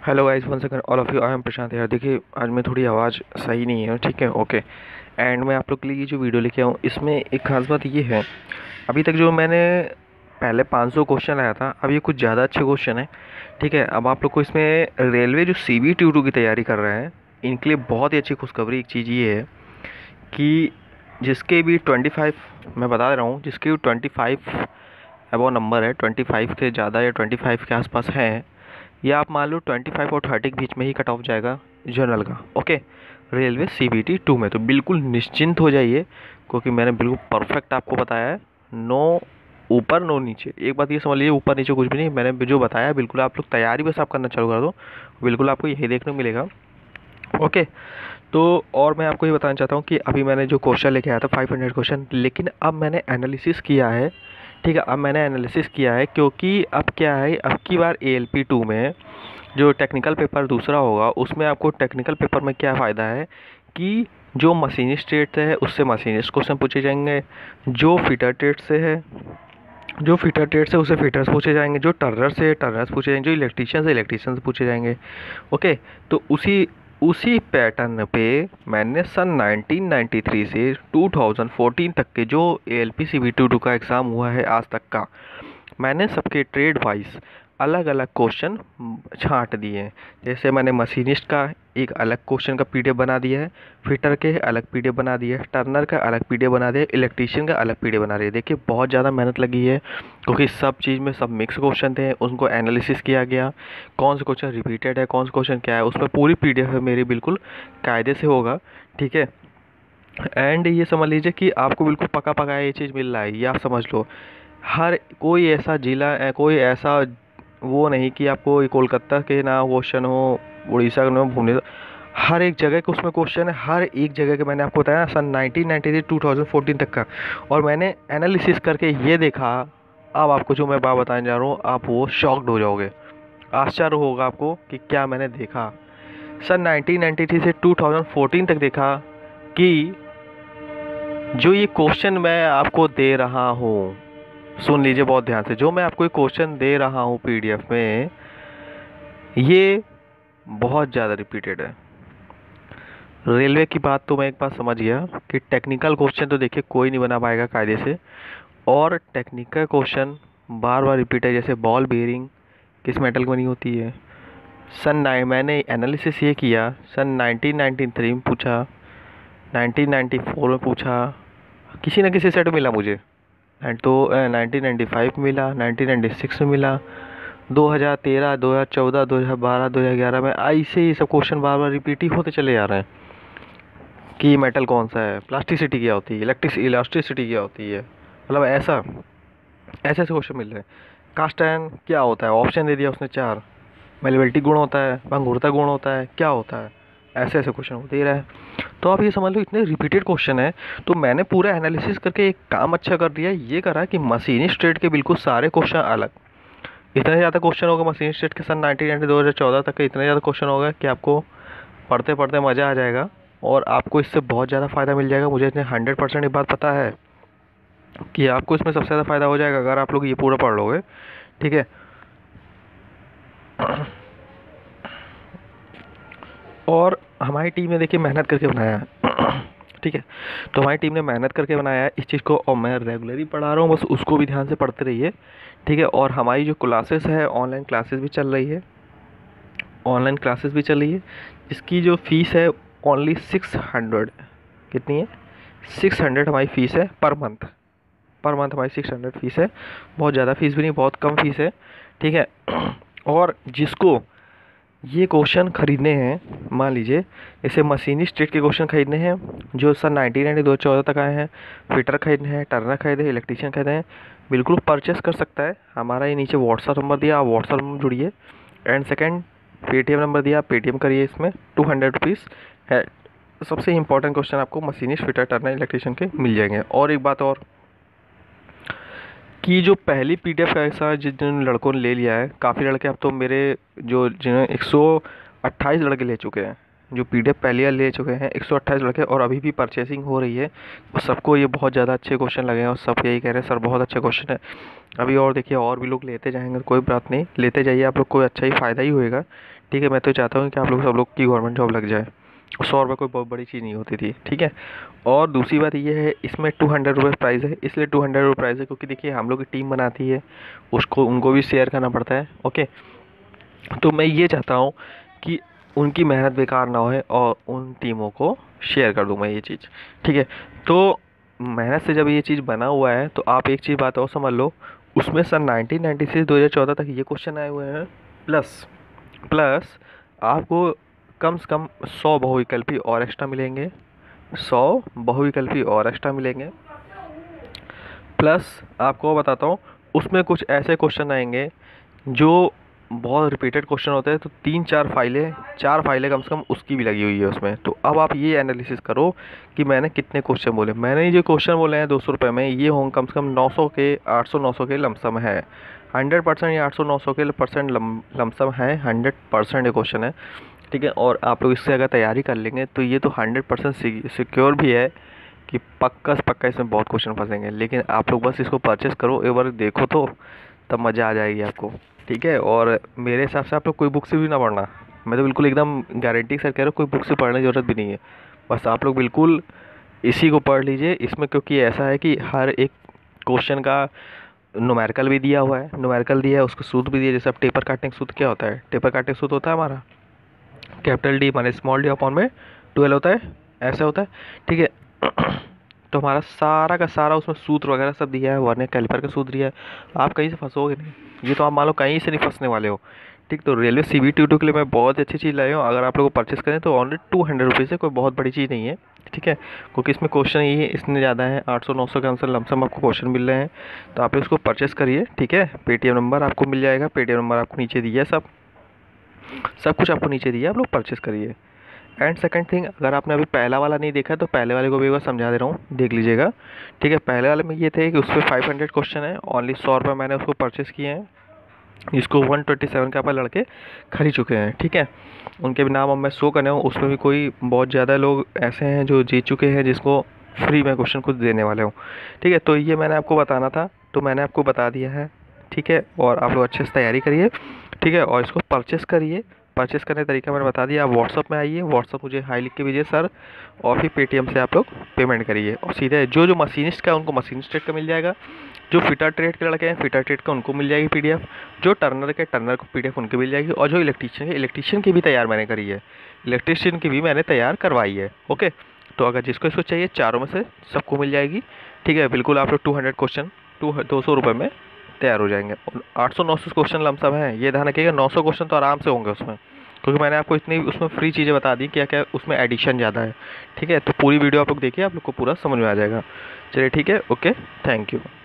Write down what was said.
Hello guys, one second all of you. I am Prashant यार। देखिए, आज में थोड़ी आवाज़ सही नहीं है, ठीक है? ओके। एंड मैं आप लोग के लिए ये जो वीडियो लेके आऊँ, इसमें एक खास बात ये है, अभी तक जो मैंने पहले 500 क्वेश्चन लाया था, अब ये कुछ ज़्यादा अच्छे क्वेश्चन है, ठीक है? अब आप लोग को इसमें रेलवे जो CBT-2 की तैयारी कर रहे हैं, इनके लिए बहुत ही अच्छी खुशखबरी एक चीज़ ये है कि जिसके भी 25, मैं बता दे रहा हूँ, जिसके भी 25 अबव नंबर है, 25 के ज़्यादा या 25 के आसपास है, या आप मान लो 25 और 30 के बीच में ही कट ऑफ जाएगा जनरल का, ओके, रेलवे CBT-2 में, तो बिल्कुल निश्चिंत हो जाइए, क्योंकि मैंने बिल्कुल परफेक्ट आपको बताया है। नो ऊपर नो नीचे। एक बात ये समझ लीजिए, ऊपर नीचे कुछ भी नहीं, मैंने जो बताया है बिल्कुल आप लोग तैयारी बस आप करना चालू कर दो, बिल्कुल आपको यही देखने को मिलेगा। ओके। तो और मैं आपको ये बताना चाहता हूँ कि अभी मैंने जो क्वेश्चन लेके आया था 500 क्वेश्चन, लेकिन अब मैंने एनालिसिस किया है, ठीक है? अब मैंने एनालिसिस किया है, क्योंकि अब क्या है, अब की बार ALP-2 में जो टेक्निकल पेपर दूसरा होगा, उसमें आपको टेक्निकल पेपर में क्या फ़ायदा है कि जो मशीनिस्ट ट्रेड से है उससे मशीनिस्ट क्वेश्चन पूछे जाएंगे, जो फिटर ट्रेड से है, जो फिटर ट्रेड से उसे फिटर्स पूछे जाएंगे, जो टर्नर से टर्नर्स पूछे जाएंगे, जो इलेक्ट्रीशियन से इलेक्ट्रीशियन से पूछे जाएंगे। ओके। तो उसी उसी पैटर्न पे मैंने सन 1993 से 2014 तक के जो ALP CBT-2 का एग्ज़ाम हुआ है आज तक का, मैंने सबके ट्रेड वाइज अलग अलग क्वेश्चन छांट दिए हैं। जैसे मैंने मशीनिस्ट का एक अलग क्वेश्चन का PDF बना दिया है, फिटर के अलग PDF बना दिया है, टर्नर का अलग PDF बना दिया है, इलेक्ट्रीशियन का अलग PDF बना दिया है। देखिए, बहुत ज़्यादा मेहनत लगी है, क्योंकि सब चीज़ में सब मिक्स क्वेश्चन थे, उनको एनालिसिस किया गया, कौन सा क्वेश्चन रिपीटेड है, कौन सा क्वेश्चन क्या है, उसमें पूरी PDF है मेरी, बिल्कुल कायदे से होगा, ठीक है? एंड ये समझ लीजिए कि आपको बिल्कुल पका पकाया ये चीज़ मिल रहा है, ये आप समझ लो। हर कोई ऐसा जिला कोई ऐसा वो नहीं कि आपको ये कोलकाता के ना क्वेश्चन हो, उड़ीसा का ना, भुवनेश्वर, हर एक जगह के उसमें क्वेश्चन है, हर एक जगह के। मैंने आपको बताया सन 1990 से 2014 तक का, और मैंने एनालिसिस करके ये देखा। अब आपको जो मैं बात बताने जा रहा हूँ, आप वो शॉक्ड हो जाओगे, आश्चर्य होगा आपको कि क्या मैंने देखा। सन 1993 से 2014 तक देखा कि जो ये क्वेश्चन मैं आपको दे रहा हूँ, सुन लीजिए बहुत ध्यान से, जो मैं आपको एक क्वेश्चन दे रहा हूँ PDF में, ये बहुत ज़्यादा रिपीटेड है। रेलवे की बात तो मैं एक बात समझ गया कि टेक्निकल क्वेश्चन तो देखिए कोई नहीं बना पाएगा कायदे से, और टेक्निकल क्वेश्चन बार बार रिपीट है। जैसे बॉल बेयरिंग किस मेटल की बनी होती है, मैंने एनालिसिस ये किया, सन 1993 में पूछा, 1994 में पूछा, किसी न किसी सेट मिला मुझे, एंड तो 1995 में मिला, 1996 में मिला, 2013, 2014, 2012, 2011 में ऐसे ही सब क्वेश्चन बार बार रिपीट ही होते चले जा रहे हैं कि मेटल कौन सा है, प्लास्टिसिटी क्या होती है, इलास्टिसिटी क्या होती है, मतलब ऐसा ऐसे ऐसे क्वेश्चन मिल रहे हैं। कास्ट आयरन क्या होता है, ऑप्शन दे दिया उसने 4। मेलेबिलिटी गुण होता है, भंगुरता गुण होता है, क्या होता है, ऐसे ऐसे क्वेश्चन होते ही रहे। तो आप ये समझ लो, इतने रिपीटेड क्वेश्चन है। तो मैंने पूरा एनालिसिस करके एक काम अच्छा कर दिया, ये करा कि मशीनिस्ट ट्रेड के बिल्कुल सारे क्वेश्चन अलग, इतने ज़्यादा क्वेश्चन हो गए मशीन स्टेट के सन 1990 2014 तक के, इतने ज़्यादा क्वेश्चन हो गए कि आपको पढ़ते पढ़ते मज़ा आ जाएगा, और आपको इससे बहुत ज़्यादा फ़ायदा मिल जाएगा। मुझे इतने 100% ये बात पता है कि आपको इसमें सबसे ज़्यादा फ़ायदा हो जाएगा अगर आप लोग ये पूरा पढ़ लोगे, ठीक है? और हमारी टीम ने देखिए मेहनत करके बनाया है, ठीक है? तो हमारी टीम ने मेहनत करके बनाया है इस चीज़ को, और मैं रेगुलरली पढ़ा रहा हूँ, बस उसको भी ध्यान से पढ़ते रहिए, ठीक है? और हमारी जो क्लासेस है, ऑनलाइन क्लासेस भी चल रही है, ऑनलाइन क्लासेस भी चल रही है, जिसकी जो फ़ीस है ओनली 600। कितनी है? 600 हमारी फ़ीस है पर मंथ। पर मंथ हमारी 600 फ़ीस है, बहुत ज़्यादा फ़ीस भी नहीं, बहुत कम फ़ीस है, ठीक है? और जिसको ये क्वेश्चन खरीदने हैं, मान लीजिए जैसे मशीनिस्ट ट्रेड के क्वेश्चन खरीदने हैं जो सन 1990 2014 तक आए हैं, फिटर खरीदने हैं, टर्नर खरीदे, इलेक्ट्रीशियन खरीदे हैं, बिल्कुल परचेस कर सकता है। हमारा ये नीचे व्हाट्सअप नंबर दिया, आप व्हाट्सअप नंबर जुड़िए, एंड सेकेंड पेटीएम नंबर दिया, आप पेटीएम करिए, इसमें 200 रुपीज़ है। सबसे इंपॉर्टेंट क्वेश्चन आपको मशीनिस्ट, फिटर, टर्नर, इलेक्ट्रीशियन के मिल जाएंगे। और एक बात और कि जो पहली PDF ऐसा जिन लड़कों ने ले लिया है, काफ़ी लड़के, अब तो मेरे जो जिन्हें 128 लड़के ले चुके हैं, जो PDF पहले ले चुके हैं 128 लड़के, और अभी भी परचेसिंग हो रही है, और सबको ये बहुत ज़्यादा अच्छे क्वेश्चन लगे हैं, और सब यही कह रहे हैं सर बहुत अच्छे क्वेश्चन है। अभी और देखिए और भी लोग लेते जाएंगे, कोई बात नहीं, लेते जाइए, आप लोग को अच्छा ही फ़ायदा ही होएगा, ठीक है। मैं तो चाहता हूँ कि आप लोग सब लोग की गवर्नमेंट जॉब लग जाए। 100 रुपये कोई बहुत बड़ी चीज़ नहीं होती थी, ठीक है। और दूसरी बात ये है, इसमें 200 रुपये प्राइज़ है। इसलिए 200 रुपये प्राइज़ है क्योंकि देखिए हम लोग की टीम बनाती है, उसको उनको भी शेयर करना पड़ता है। ओके, तो मैं ये चाहता हूँ कि उनकी मेहनत बेकार ना होए और उन टीमों को शेयर कर दूँ मैं ये चीज़, ठीक है। तो मेहनत से जब ये चीज़ बना हुआ है तो आप एक चीज़ बात और समझ लो, उसमें सन 1990 से 2014 तक ये क्वेश्चन आए हुए हैं, प्लस प्लस आपको कम से कम 100 बहुविकल्पी और एक्स्ट्रा मिलेंगे, 100 बहुविकल्पी और एक्स्ट्रा मिलेंगे। प्लस आपको बताता हूँ, उसमें कुछ ऐसे क्वेश्चन आएंगे जो बहुत रिपीटेड क्वेश्चन होते हैं, तो 4 फाइलें कम से कम उसकी भी लगी हुई है उसमें। तो अब आप ये एनालिसिस करो कि मैंने कितने क्वेश्चन बोले। मैंने जो क्वेश्चन बोले हैं 200 रुपये में, ये होंगे कम से कम 900 के 800-900 के लमसम है। 100% या 800-900 के परसेंट लमसम है, 100% ये क्वेश्चन है, ठीक है। और आप लोग इससे अगर तैयारी कर लेंगे तो ये तो 100% सिक्योर भी है कि पक्का से पक्का इसमें बहुत क्वेश्चन फंसेंगे। लेकिन आप लोग बस इसको परचेस करो, एक बार देखो तो तब मज़ा आ जाएगी आपको, ठीक है। और मेरे हिसाब से आप लोग कोई बुक से भी ना पढ़ना, मैं तो बिल्कुल एकदम गारंटी से कह रहा हूँ, कोई बुक से पढ़ने की ज़रूरत भी नहीं है। बस आप लोग बिल्कुल इसी को पढ़ लीजिए इसमें, क्योंकि ऐसा है कि हर एक क्वेश्चन का न्यूमेरिकल भी दिया हुआ है, न्यूमेरिकल दिया है, उसका सूत्र भी दिया है। जैसे अब टेपर काटने का सूत्र क्या होता है, टेपर काटने का सूत्र होता है हमारा कैपिटल डी माने स्मॉल डी अपॉन में 12 होता है, ऐसा होता है, ठीक है। तो हमारा सारा का सारा उसमें सूत्र वगैरह सब दिया है, वर्नियर कैलिपर का सूत्र दिया है। आप कहीं से फंसोगे नहीं, ये तो आप मान लो कहीं से नहीं फंसने वाले हो, ठीक। तो रेलवे CBT के लिए मैं बहुत अच्छी चीज़ लाई हूँ। अगर आप लोग को परचेस करें तो ओनली 200 रुपीज़ है, कोई बहुत बड़ी चीज़ नहीं है, ठीक है। क्योंकि इसमें क्वेश्चन ये इतने ज़्यादा हैं, 800-900 के आंसर लमसम आपको क्वेश्चन मिल रहे हैं। तो आप इसको परचेस करिए, ठीक है। पेटीएम नंबर आपको मिल जाएगा, पेटीएम नंबर आपको नीचे दिया है, सब सब कुछ आपको नीचे दिया है, आप लोग परचेस करिए। एंड सेकंड थिंग, अगर आपने अभी पहला वाला नहीं देखा तो पहले वाले को भी एक बार समझा दे रहा हूँ, देख लीजिएगा, ठीक है। पहले वाले में ये थे कि उस पर 500 क्वेश्चन है, ओनली 100 रुपये मैंने उसको परचेस किए हैं, इसको 127 के आपका लड़के खरीद चुके हैं, ठीक है। उनके भी नाम अब मैं शो करने हूँ, उसमें भी कोई बहुत ज़्यादा लोग ऐसे हैं जो जीत चुके हैं, जिसको फ्री में क्वेश्चन कुछ देने वाले हूँ, ठीक है। तो ये मैंने आपको बताना था, तो मैंने आपको बता दिया है, ठीक है। और आप लोग अच्छे से तैयारी करिए, ठीक है, और इसको परचेस करिए। परचेस करने का तरीका मैंने बता दिया, आप व्हाट्सअप में आइए, व्हाट्सअप मुझे हाई लिख के भेजिए सर, और फिर पेटीएम से आप लोग पेमेंट करिए। और सीधे जो जो मशीनिस्ट का उनको मशीनिस्ट ट्रेड का मिल जाएगा, जो फिटर ट्रेड के लड़के हैं फिटर ट्रेड का उनको मिल जाएगी PDF, जो टर्नर के टर्नर को PDF उनकी मिल जाएगी, और जो इलेक्ट्रीशियन की भी तैयार मैंने करी है, इलेक्ट्रीशियन की भी मैंने तैयार करवाई है, ओके। तो अगर जिसको इसको चाहिए चारों में से सबको मिल जाएगी, ठीक है। बिल्कुल आप लोग 200 क्वेश्चन 200 रुपये में तैयार हो जाएंगे। 800-900 क्वेश्चन लमसम है, ये ध्यान रखिएगा, 900 क्वेश्चन तो आराम से होंगे उसमें, क्योंकि मैंने आपको इतनी उसमें फ्री चीज़ें बता दी, क्या क्या उसमें एडिशन ज़्यादा है, ठीक है। तो पूरी वीडियो आप लोग देखिए, आप लोग को पूरा समझ में आ जाएगा। चलिए ठीक है, ओके, थैंक यू।